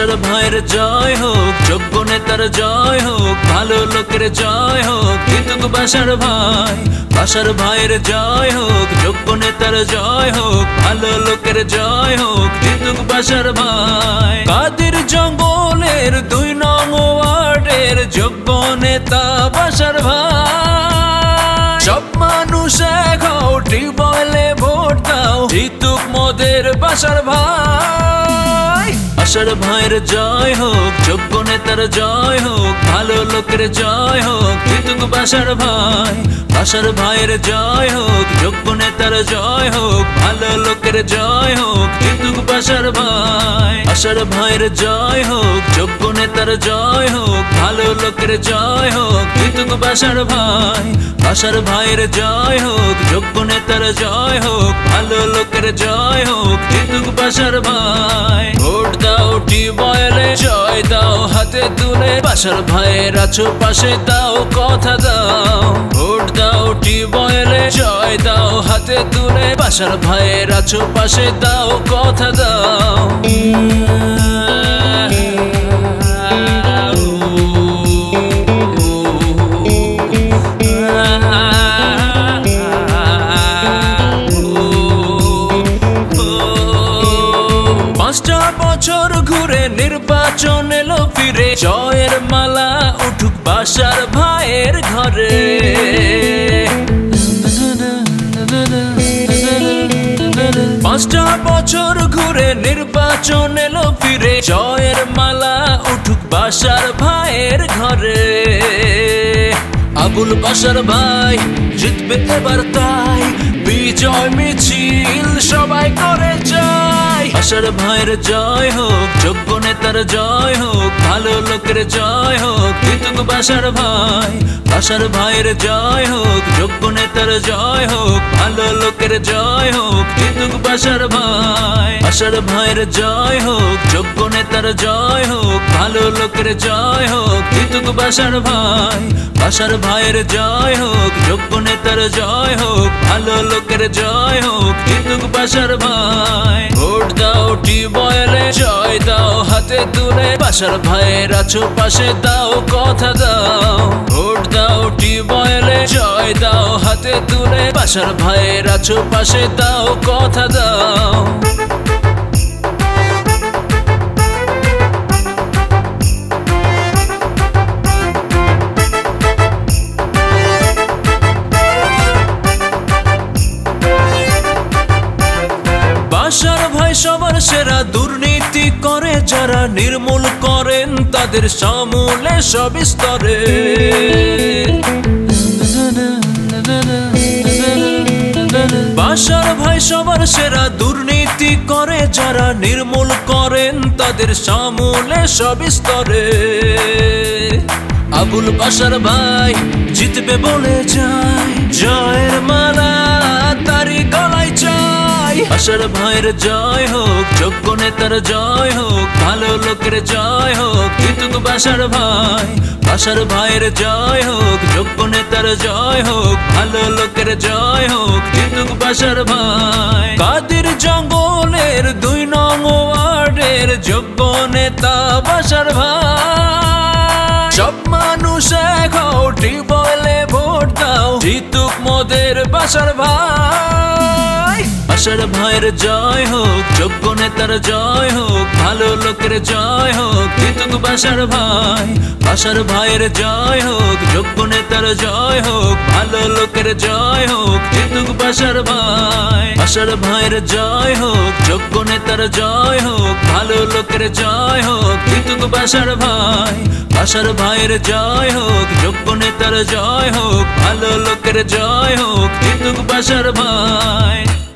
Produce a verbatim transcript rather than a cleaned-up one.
বাসার ভাইয়ের জয় হোক, যোগ্য নেতার জয় হোক, ভালো লোকের জয় হোক, জিতুক বাসার ভাই। বাসার ভাইয়ের জয় হোক, যোগ্য নেতার জয় হোক, ভালো লোকের জয় হোক, জিতুক বাসার ভাই। কাদের জঙ্গলের দুই নং ওয়ার্ডের যোগ্য নেতা বাসার ভাই। সব মানুষ এক হও, টিউবওয়েলে ভোট দাও, জিতুক মোদের বাসার ভাই। বাসার ভাইয়ের জয় হোক, যোগ্য নেতার জয় হোক, ভালো লোকের জয় হোক, জিতুক বাসার ভাই। বাসার ভাইয়ের জয় হোক, যোগ্য নেতার জয় হোক, ভালো লোকের জয় হোক, জিতুক বাসার ভাই। বাসার ভাইয়ের জয় হোক, যোগ্য নেতার জয় হোক, ভালো লোকের জয় হোক, জিতুক বাসার ভাই। বাসার ভাইয়ের জয় হোক, যোগ্য নেতার জয় হোক, ভালো লোকের জয় হোক, জিতুক বাসার ভাই। ভোট দাও টিউবওয়েলে, জয় দাও হাতে তুলে, বাসার ভাইয়ের আছো পাশে, দাও কথা দাও। ভোট দাও টিউবওয়েলে, জয় দাও হাতে তুলে, বাসার ভাইয়ের আছো পাশে, দাও কথা দাও। পাঁচটা বছর ঘুরে নির্বাচন এলো ফিরে, জয়ের মালা উঠুক বাসার ভাইয়ের ঘরে। পাঁচটা বছর ঘুরে নির্বাচন এলো ফিরে, জয়ের মালা উঠুক বাসার ভাইয়ের ঘরে। আবুল বাসার ভাই জিতবে এবার তাই, বিজয় মিছিল সবাই করে যায়। বাসার ভাইয়ের জয় হোক, যোগ্য নেতার জয় হোক, ভালো লোকের জয় হোক, জিতুক বাসার ভাই। বাসার ভাইয়ের জয় হোক, যোগ্য নেতার জয় হোক, ভালো লোকের জয় হোক, জিতুক বাসার ভাই। বাসার ভাইয়ের জয় হোক, যোগ্য নেতার জয় হোক, ভালো লোকের জয় হোক, জিতুক বাসার ভাই। বাসার ভাইয়ের জয় হোক, যোগ্য নেতার জয় হোক, ভালো লোকের জয় হোক, জিতুক বাসার ভাই। ভোট দাও টিউবওয়েলে, জয় দাও হাতে তুলে, বাসার ভাইয়ের আছো পাশে, দাও কথা দাও। ভোট দাও টিউবওয়েলে, জয় দাও হাতে তুলে, বাসার ভাইয়ের আছো পাশে, দাও কথা দাও। বাসার ভাই সবার সেরা, দুর্নীতি করে যারা, নির্মূল করেন তাদের সমূলে সব স্তরে। বাসার ভাই সবার সেরা, দুর্নীতি করে যারা, নির্মূল করেন তাদের সমূলে সব স্তরে। আবুল বাসার ভাই জিতবে বলে যায়, জয়ের মালা তারি গলায় চাই। বাসার ভাইয়ের জয় হোক, যোগ্য নেতার জয় হোক, ভালো লোকের জয় হোক, জিতুক বাসার ভাই। বাসার ভাইয়ের জয় হোক, যোগ্য নেতার জয় হোক, ভালো লোকের জয় হোক, জিতুক বাসার ভাই। কাদের জঙ্গলের দুই নং ওয়ার্ডের যোগ্য নেতা বাসার ভাই। সব মানুষ এক হও, টিউবওয়েলে ভোট দাও, জিতুক মোদের বাসার ভাই। বাসার ভাইয়ের জয় হোক, যোগ্য নেতার জয় হোক, ভালো লোকের জয় হোক, জিতুক বাসার ভাই। বাসার ভাইয়ের জয় হোক, যোগ্য নেতার জয় হোক, ভালো লোকের জয় হোক, জিতুক বাসার ভাই। বাসার ভাইয়ের জয় হোক, যোগ্য নেতার জয় হোক, ভালো লোকের জয় হোক, জিতুক বাসার ভাই। বাসার ভাইয়ের জয় হোক, যোগ্য নেতার জয় হোক, ভালো লোকের জয় হোক, জিতুক বাসার ভাই।